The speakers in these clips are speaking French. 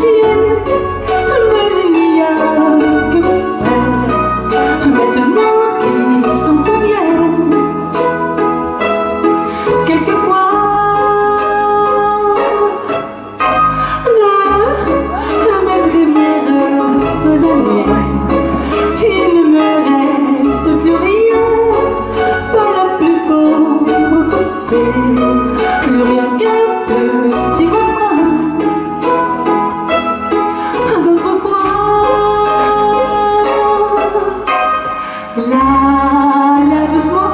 chienne, mais il n'y a que mon père, maintenant qui s'en souviennent. Quelquefois, de mes premières années, il ne me reste plus rien, pas la plus pauvre coupée, plus rien qu'un petit refrain. D'autrefois, la doucement,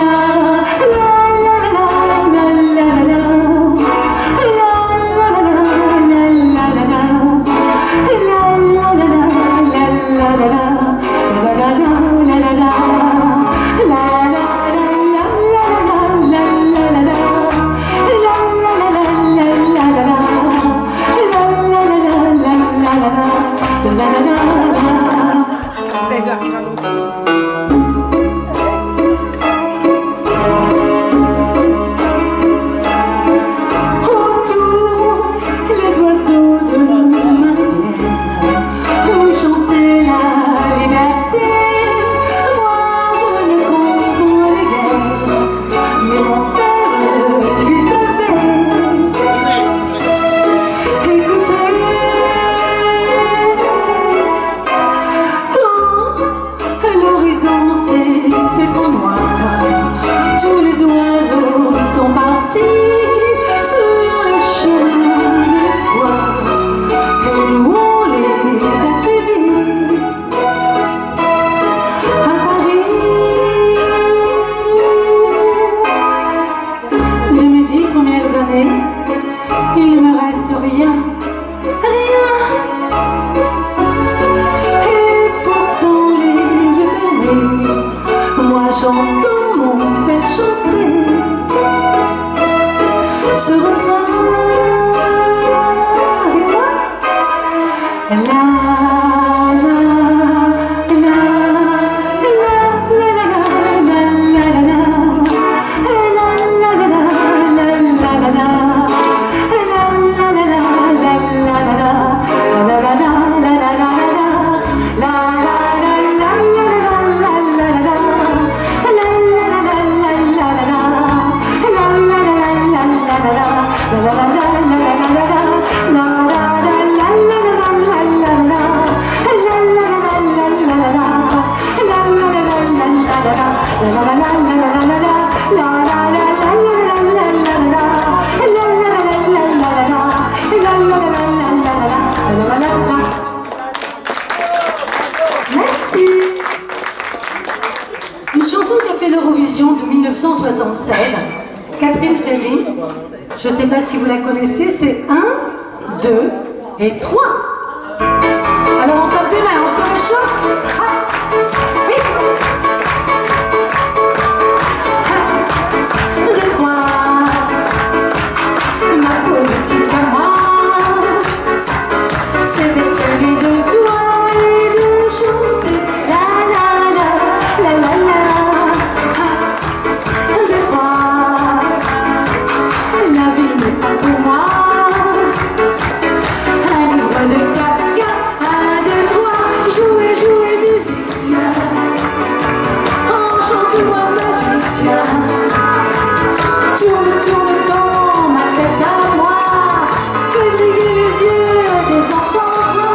il ne me reste rien, rien. Et pourtant les yeux fermés, moi j'entends mon père chanter ce refrain avec moi. Merci. Une chanson qui a fait l'Eurovision de 1976, Catherine Ferry. Je ne sais pas si vous la connaissez, c'est 1, 2 et 3. Alors on tape des mains, on se réchauffe. Ah, oui. 1, 2, 3. Ma politique à moi, c'est d'être aimé de toi et de chanter la la la la la la. 1, 2, 3. La vie n'est pas pour moi. Un livre de Kafka. 1, 2, 3. Jouer, jouer musicien. Enchante-moi magicien. Tourne, tourne dans ma tête à moi. Fais briller les yeux des enfants.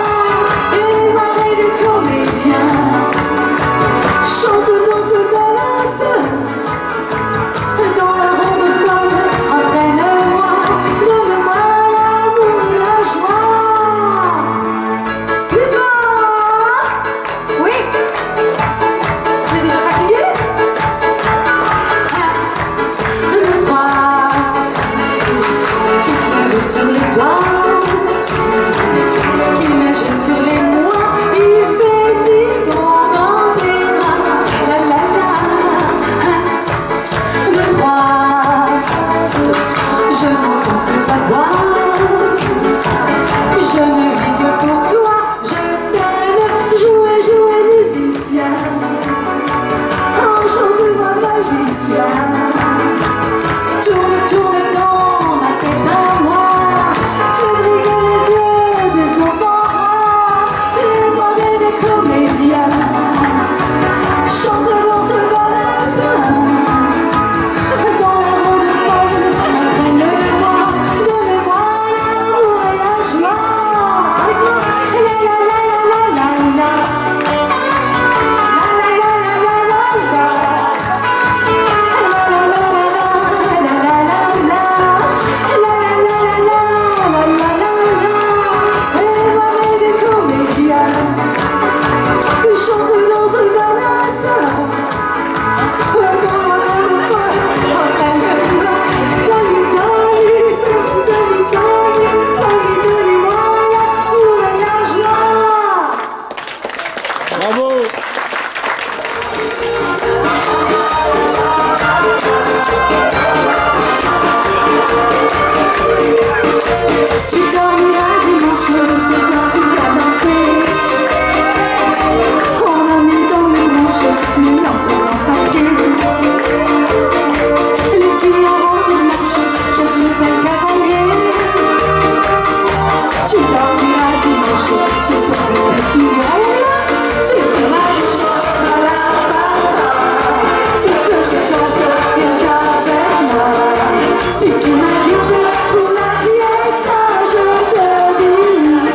Si tu m'as vu dans la papa, pour que je danse rien qu'avec moi. Si tu m'invites pour la fiesta, je te dis,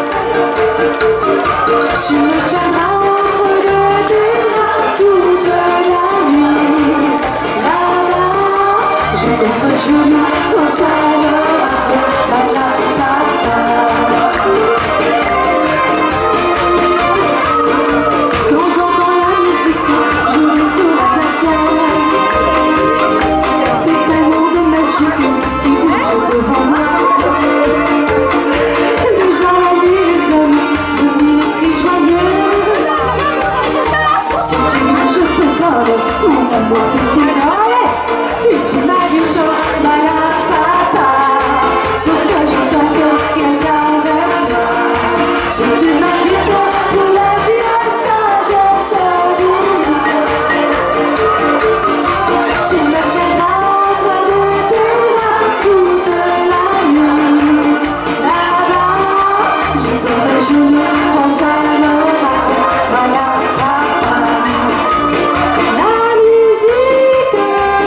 tu me tiendras entre tes bras toute la nuit. Là-bas, je contre genou quand ça me raconte la papa. Quand j'entends la musique, je vais sur la plaza. C'est un monde magique qui bouge devant moi. Déjà la nuit, les amis, de mille cris joyeux. Si tu veux, je te vole, mon amour, si tu veux. Si tu m'as vu dans la papa, pour que je danse rien qu'avec toi. Si tu m'as vu pour la fiesta, je te dis, tu me tiendras entre tes bras toute la nuit. Là-bas, j'ai contre genou quand ça me raconte voilà papa. La musique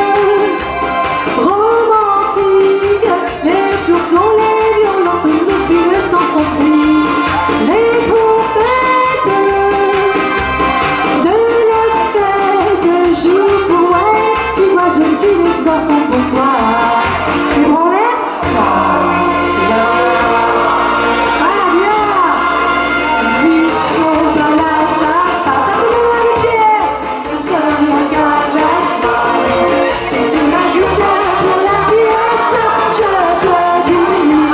romantique, les flonflons, les violons, tout me fuit, le temps s'enfuit. Les trompettes de la fête jouent pour elle. Tu vois, je suis le dansant pour toi. Tu prends l'air? Ah bien, il faut dans la papa. Tape-moi les pieds, je serai rien qu'avec toi. Si tu m'invites pour la fiesta, je te dis,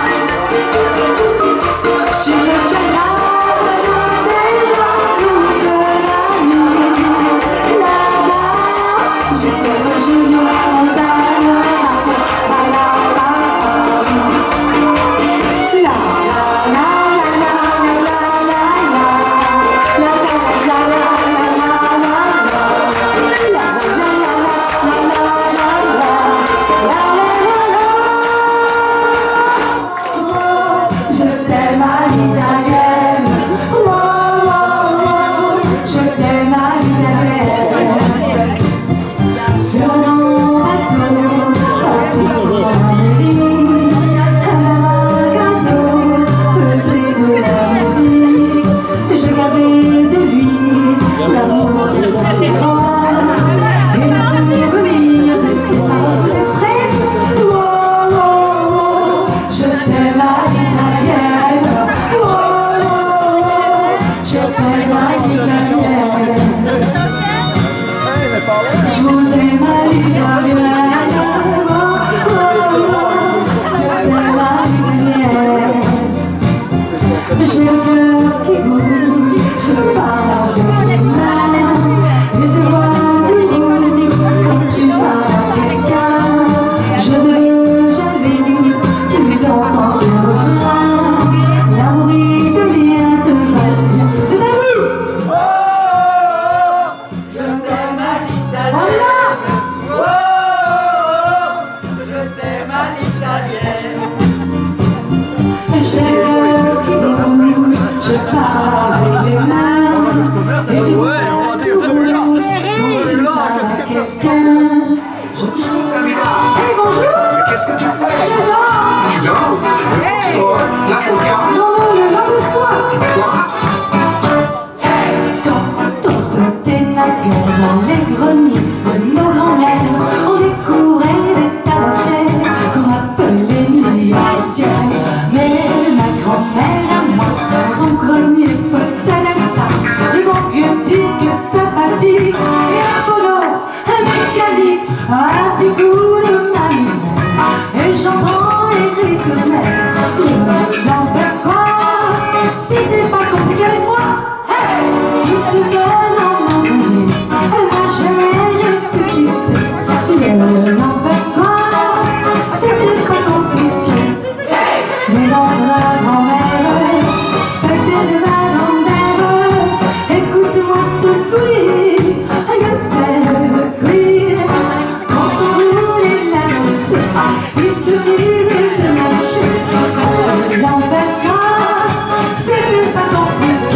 tu me tiendras dans tes bras toute la nuit. Là-bas, j'ai contre genou quand ça me raconte la papa. La la la la la la la la la la je t'aime à l'italienne. Oh, oh, oh, je t'aime à l'italienne. Sur mon bateau, parti pour l'Amérique, un gâteau faisait de la musique. Je gardais de lui l'amour de mon grand et le souvenir de ses parents. Vous êtes prêts? Oh, oh, oh, je t'aime à l'italienne. Oh, oh, oh, je t'aime à l'italienne. Je vous aime à l'italienne. Oh, oh, oh, je t'aime à l'italienne. J'ai le cœur qui bouge, je parle de tes mains, et je vois du rouge quand tu parles à quelqu'un. Je ne veux jamais plus d'entendre le refrain. L'amour italien te fascine. C'est à vous! Je t'aime à l'italienne. Voilà! Je t'aime à l'italienne. J'ai le cœur qui bouge, je parle avec les mains, et je vois du rouge quand tu parles à quelqu'un. Hey, bonjour! Qu'est-ce que tu fais? Je danse! Tu danses? Là, pour le cas. Non, non, le lave-toi! Quoi? Quand on fêtait la guerre dans les greniers de nos grands-mères, on découvrait des tas d'objets qu'on appelait milliards au ciel. Mais ma grand-mère à moi, dans son grenier possède un tas de bons vieux disques sympathiques et un polo, un mécanique, un petit coup de manivelle. Et j'entends les ritournelles, le n'empêche quoi, si t'es pas compliqué avec moi, hey, tu te donnes en m'envoyer, moi j'ai ressuscité. Le n'empêche quoi, si t'es pas compliqué, mais dans la grand-mère, fêtez de ma grand-mère, écoute-moi ce soulier, regarde ce cuir, quand on roulait la danse, il suffisait de marcher. L'empêche pas, c'était pas compliqué.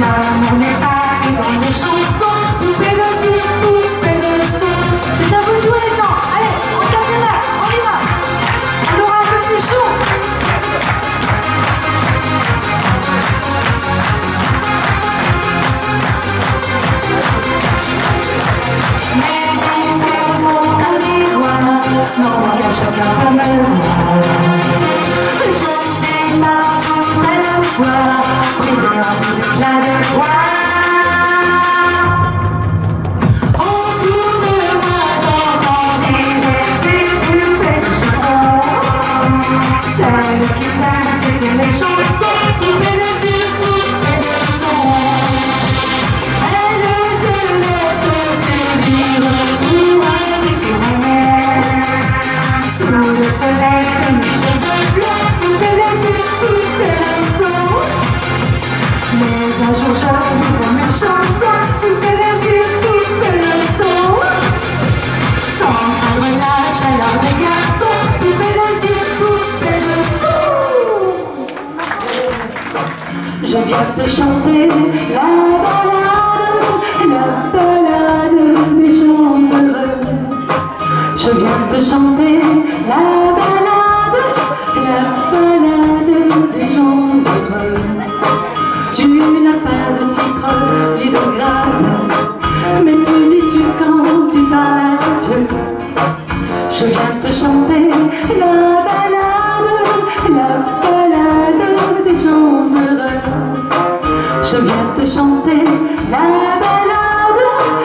L'amour n'est pas que dans les chansons. Poupée de cire, poupée de son. C'est à vous de jouer les gens. Allez, on tape les mains, on y va. On aura un peu plus chaud. Mes yeux sont un miroir, non qu'à chacun peut me voir. Je suis partout à la fois, brisé en mille éclats de joie. Autour de moi j'entends des plus belles chansons. Celles qui dansent sur les chansons, poupées de cire, poupées de son. Elles te laissent séduire pour un sous le soleil de mes cheveux bleus, poupées de cire, poupées de son. Mais un jour je vivrai mes chansons, poupées de cire, poupées de son. Sans craindre la chaleur des garçons, poupées de cire, poupées de son. Je viens te chanter la balade des gens heureux. Je viens te chanter la balade des gens heureux. Tu n'as pas de titre ni de grade, mais tu dis-tu quand tu parles à Dieu. Je viens te chanter la balade des gens heureux. Je viens te chanter la balade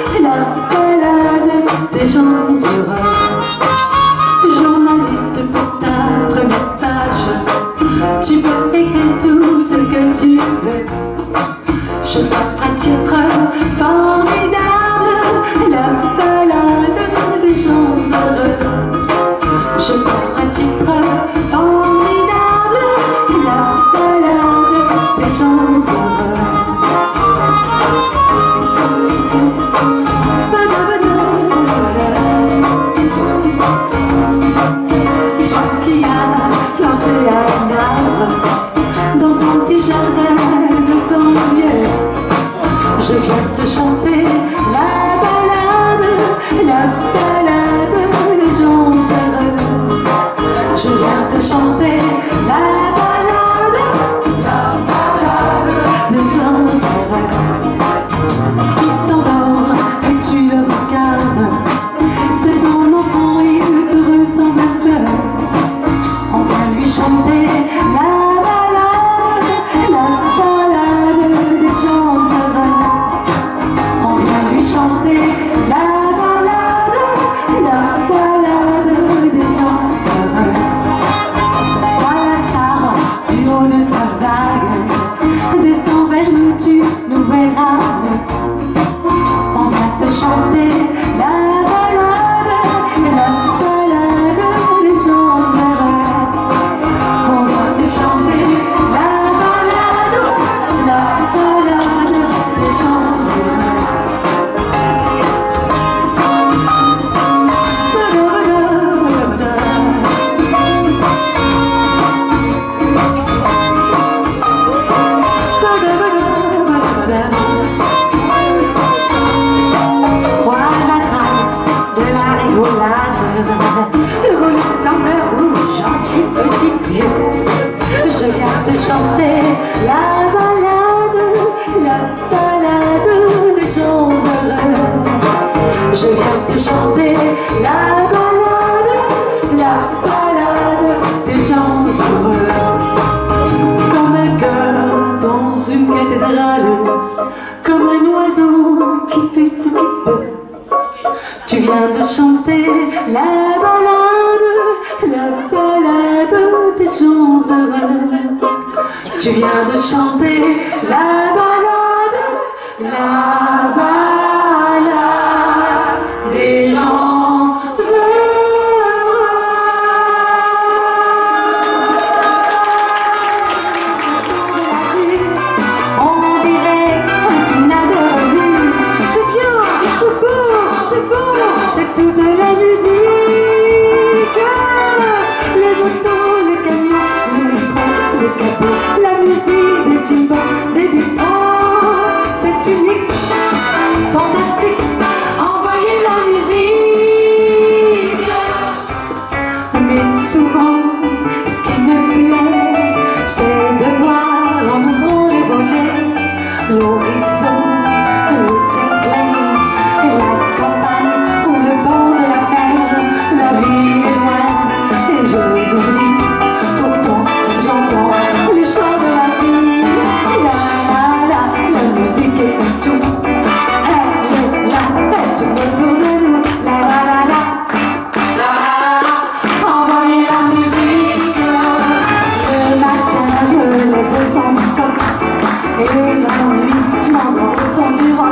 des gens heureux. Journaliste pour ta première page, tu peux écrire tout ce que tu veux. Je t'offre un titre formidable, la balade des gens heureux. Je t'offre un titre formidable, la balade des gens heureux. Toi qui as planté un arbre dans ton petit jardin de banlieue, je viens te chanter la balade des gens heureux. Je viens te chanter la balade des gens heureux. Il s'endort et tu le regardes, c'est ton enfant, il te ressemble un peu. On va lui chanter la balade des gens heureux. On vient lui chanter la balade des gens heureux. Toi la star du haut de ta vague, descends vers nous, tu nous verras mieux. On vient te chanter la balade des gens heureux. On vient te chanter la balade des gens heureux. Roi de la drague, de la rigolade, de rouler le flambeur rouge, gentil petit vieux. Je viens te chanter la balade des gens heureux. Je viens te chanter la balade des gens heureux. Comme un cœur dans une cathédrale, comme un oiseau qui fait ce qu'il peut. Tu viens de chanter la balade des gens heureux. Tu viens de chanter la balade des gens heureux. On dirait un final de revue. C'est bien, c'est beau, c'est beau, c'est toute la musique. Les autos, les camions, le métro, les capots, la musique des jingles, des bistrots. oiseaux, le ciel clair, la campagne ou le bord de la mer, la ville est loin et je l'oublie. Pourtant j'entends les chants de la vie. La musique est partout. Elle est là, elle tourne autour de nous. Envoyez la musique. Le matin je me lève au son du coq, et la nuit je m'endors au son du rock.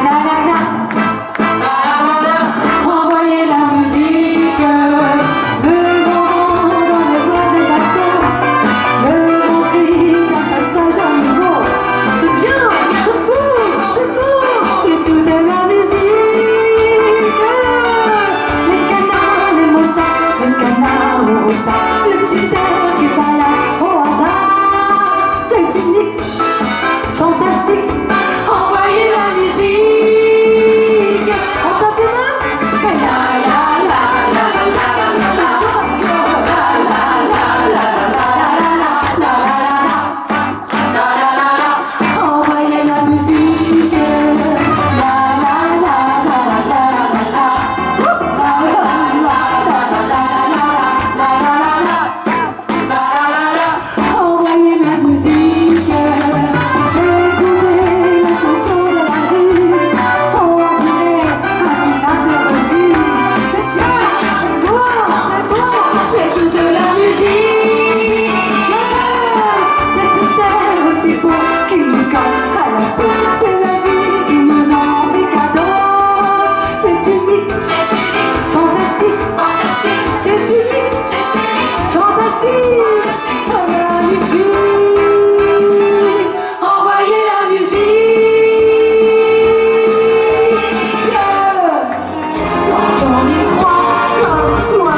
Envoyez la musique. Le vent dans les bois des bateaux, le vent crie d'un passage à nouveau. C'est bien, c'est beau, c'est tout de la musique. Les canards, les motards, le canard, le routard, le petit air qui se balade au hasard. C'est unique, fantastique. Envoyez la musique. On tape les mains. Envoyez la musique. Envoyez la musique. Écoutez la chanson de la rue. On dirait un final de revue. C'est bien, c'est beau, c'est toute la musique. C'est une terre aussi beau qui nous colle à la peau. C'est la vie qui nous en fait cadeau. C'est unique, fantastique, c'est unique, fantastique, magnifique. Envoyez la musique. Quand on y croit comme moi,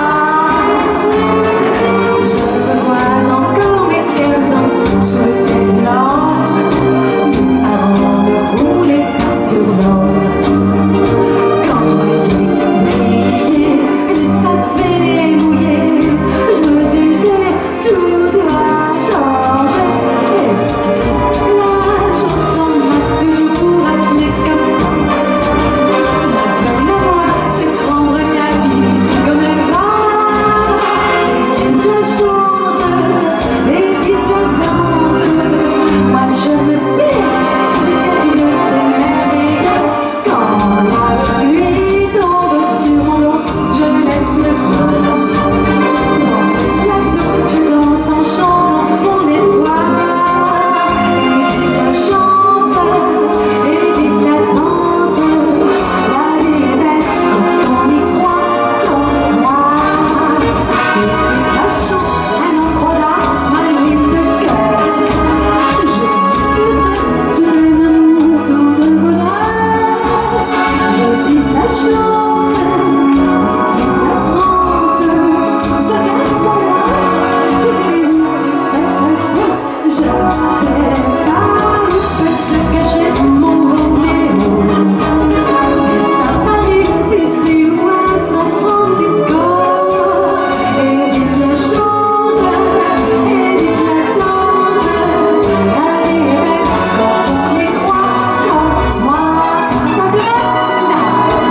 je me vois encore mes 15 ans sous le ciel du Nord, avant de rouler sur l'or. Quand je me dis briller, les pavés mouillés, je me disais tout doit changer. Et toute la chanson m'a toujours appelé comme ça. Maintenant moi, c'est prendre la vie comme elle va. Et dites la chance, et dites la danse. Moi je me fais de cette une merveilleux. Quand la pluie tombe sur mon dos, je lève le bras. Dans le plateau, je danse en chantant mon espoir. Et dites la chance, et dites la danse. La vie est belle quand on y croit comme moi. Et dites la chance, un endroit d'art, ma ligne de cœur. Je vivrai tout d'un amour, tout de bonheur. Et dites la chance, et dites la France. Ce garçon-là, que tu sur cette route, je sais pas où peut se cacher mon Roméo. Et ça Paris, ici ou à San Francisco. Et dites la chance, et dites la danse. La vie est belle quand on y croit comme moi. Ça devrait la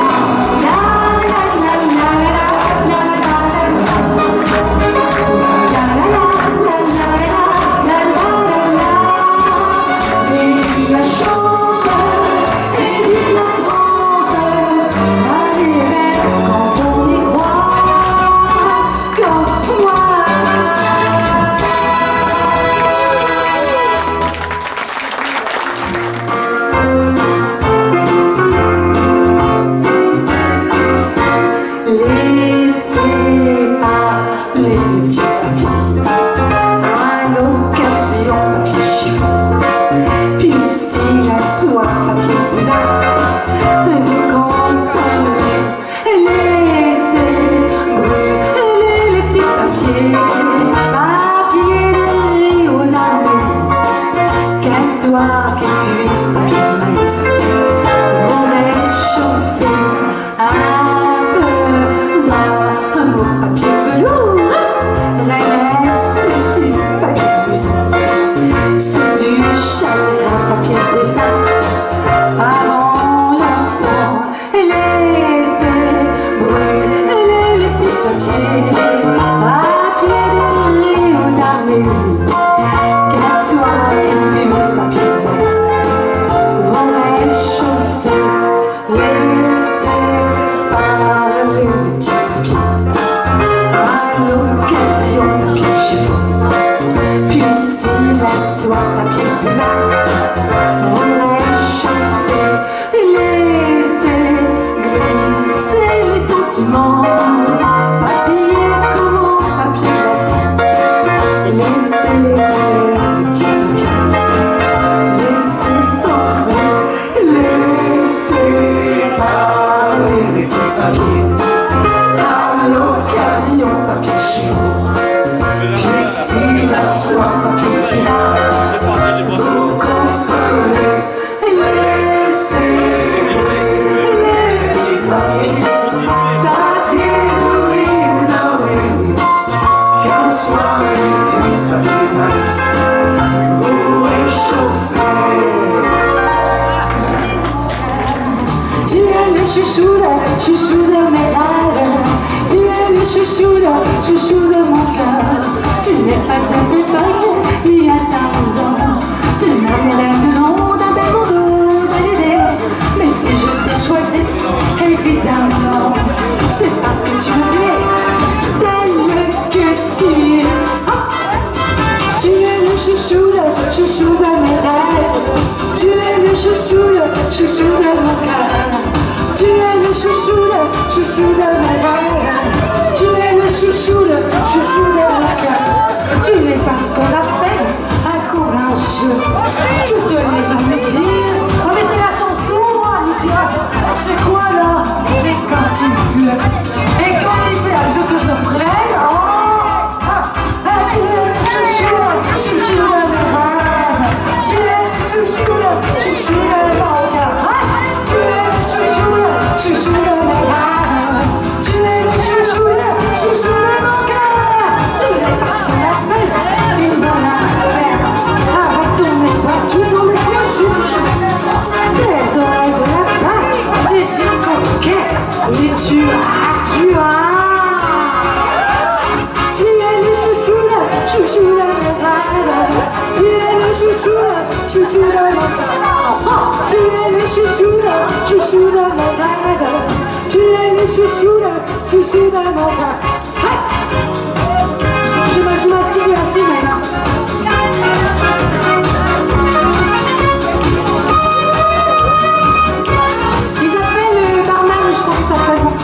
la chance, et vive la France. La vie est belle quand on y croit comme moi. Laissez parler les petits papiers. À l'occasion, papier chiffon, puis style à soie, papier plat, vous consoler. Laissez brûler les petits papiers, papier de Rio d'Amérique, cassoir qui puisse, papier de maïs. Vous réchauffez un peu d'un beau papier velours, reste du papier cousin. C'est du chagrin, papier dessin. chouchou de mes rêves. Tu es le chouchou de mon cœur. Tu n'es pas simple femme, ni à 15 ans. Tu n'as rien de long d'un bel monde d'aider. Mais si je t'ai choisi, évidemment, c'est parce que tu me plais, telle que tu es. Tu es le chouchou de mes rêves. Tu es le chouchou de mon cœur. Tu es le chouchou de mes rêves. Tu es le chouchou de mon cœur. Tu es pas ce qu'on appelle un courageux. Toutes les femmes me disent, oh mais c'est la chanson, moi, me dit, je fais quoi là? Et quand il pleut, et quand il fait, elle veut que je le prenne. Tu es le chouchou de mes rêves. Tu es le chouchou de mon cœur. Tu es le chouchou de mes rêves. Tu es le chouchou de mon cœur. Tu es pas ce qu'on appelle une bonne affaire. Avec ton étoile, dans les crochus, tes oreilles de lapin, tes yeux coquets, et tu as. Tu es le chouchou de mes rêves. Tu es le chouchou de mon cœur. Tu es le chouchou de mes rêves. Tu es le chouchou de mon cœur. Je m'assieds ainsi maintenant. Ils appellent le barman, je pense que ça s'appelle bon.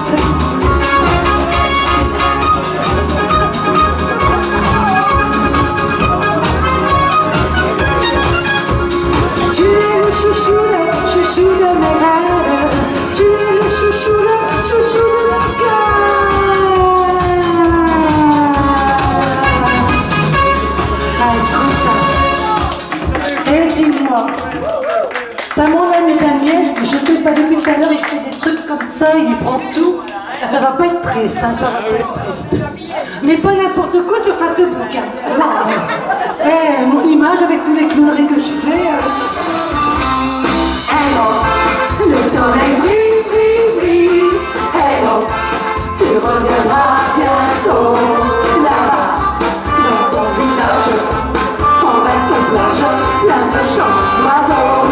Tu es le chouchou de mes rêves. Tu es le chouchou de mon cœur. Et dis-moi, t'as mon ami Daniel, si je ne pas depuis tout à l'heure, il fait des trucs comme ça, il prend tout. Ça va pas être triste, hein, ça va pas être triste. Mais pas n'importe quoi sur face de bouquin. Mon image avec tous les clowneries que je fais. Hello, le soleil brille. Hello, tu reviendras bientôt. Là-bas, dans ton village, en vaste plage, plein de chants d'oiseaux.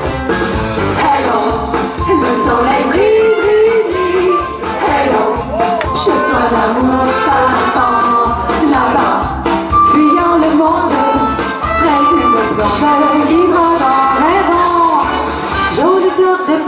Hello, le soleil brille. Hello, chez toi l'amour t'attend. Là-bas, fuyant le monde, près d'une blonde ivre dans les vents. Jolie fleur de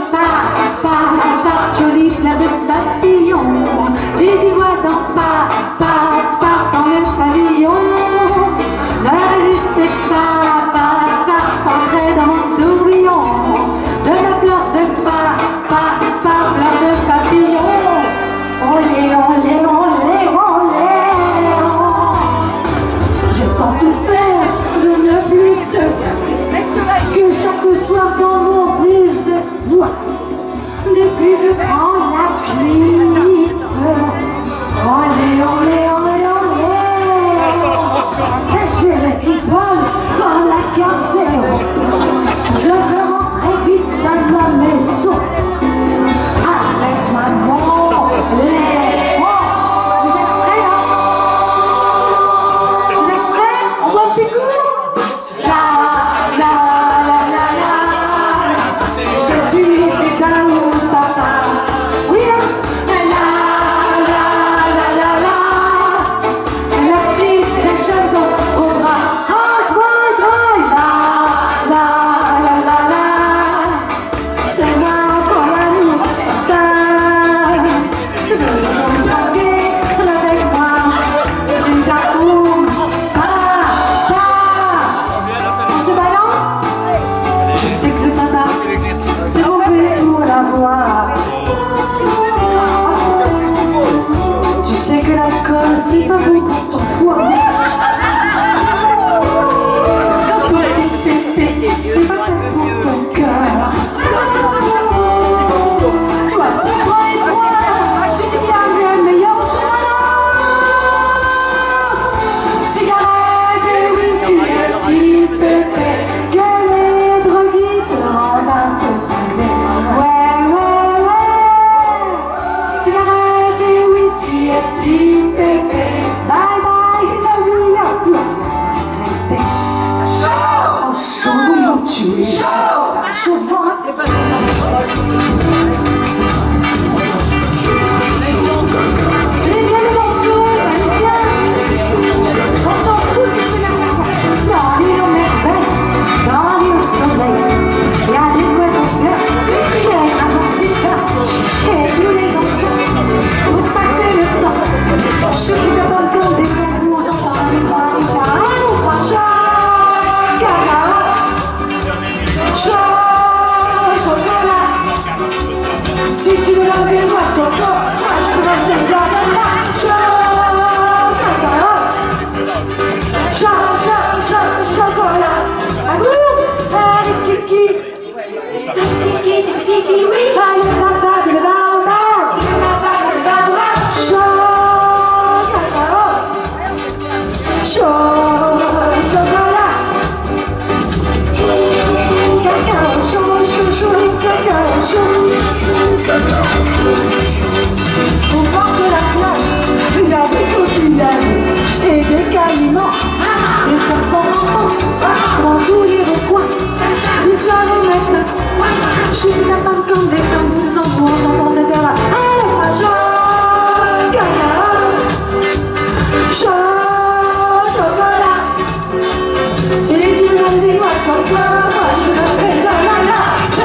jolie fleur de papillon. Tu t'y vois dans dans le pavillon. Ne résistez pas, entrez dans mon tourbillon. De la fleur de fleur de papillon. Olé, olé, olé, olé. J'ai tant souffert de ne plus te voir que chaque soir dans mon désespoir, depuis je prends la cuite. Olé, olé, olé, olé. J'ai les qui volent dans la café. Je veux rentrer vite dans la maison avec maman. Vous êtes prêts là? Vous êtes prêts? On voit un petit coup? La. Je suis putain ou papa. Oui, la. La petite déchaîne au bras. La. C'est Allez bien les danseuses, allez bien. On s'en fout du cinéma. Dans l'île aux merveilles, dans l'île au soleil, il y a des oiseaux bleus, des dragons super, et tous les enfants, pour passer le temps. Je suis d'abord comme des tambours, j'entends les trois, allez, chocolat. Si tu veux la noix de coco, moi je veux la chocolat. Ah bon? Allez kiki. Allez papa de le baobab. Chocolat. Cacao chaud, cacao chaud. Au bord de la plage, il y a des coquillages et des caïmans, des serpents rampants dans tous les recoins du soir au matin. Je suis la femme comme des tambours en chantant cette air-là. Allez, chocolat. Si tu veux des noix de coco, moi je veux des ananas.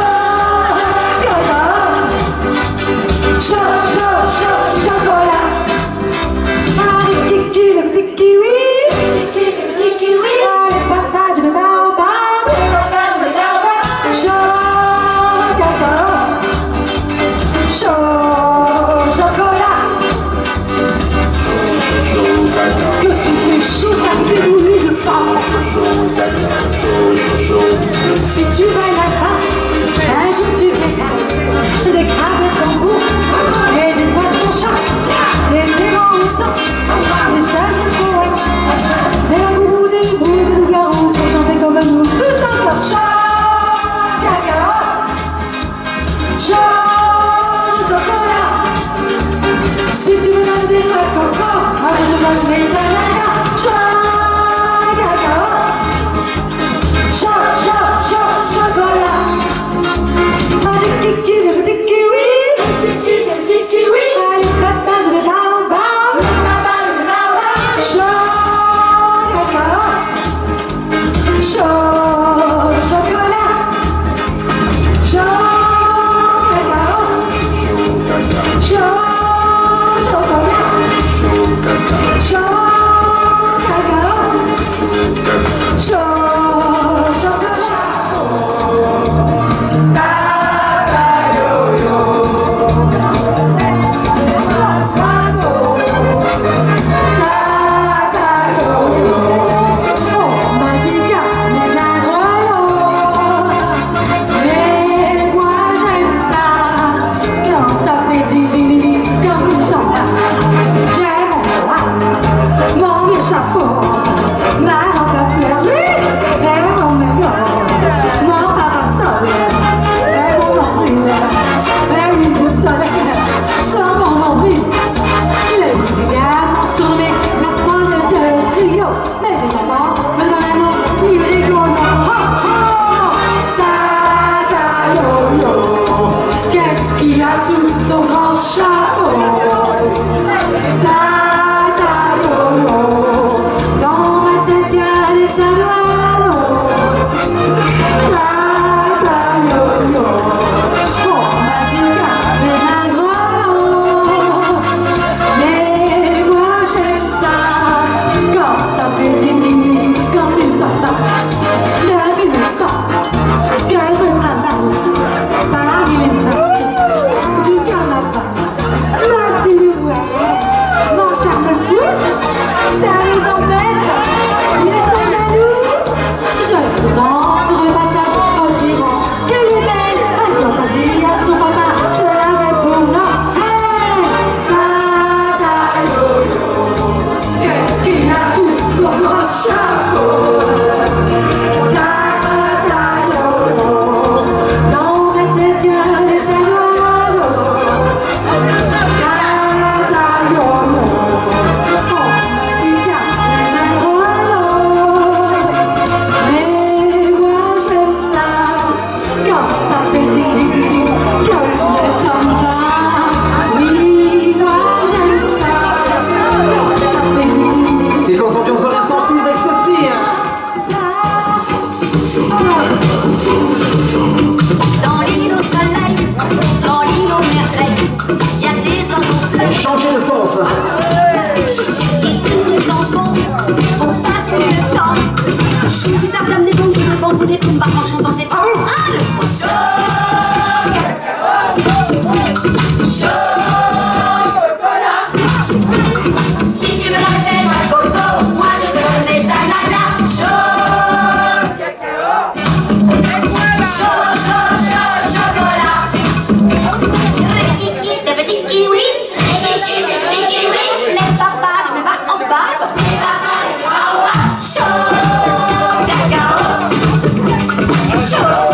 Chocolat. Allez, kiki, le petit kiwi. Allez, papa de le baobab. Chocolat. Que ce qui fait chaud, ça déboule le fort. Si tu vas là-bas, un jour tu verras des crabes tambours et des poissons-chats, des érans-outans, des sages poètes, des langourous, des hiboux, des loups-garous pour chanter comme nous, tous en leur chocolat. Si tu veux donner des noix de coco, moi je te donne des ananas. Chocolat. Allez kiki, le petit kiwi. Allez papa de le baobab. Chocolat. Chocolat. chaud.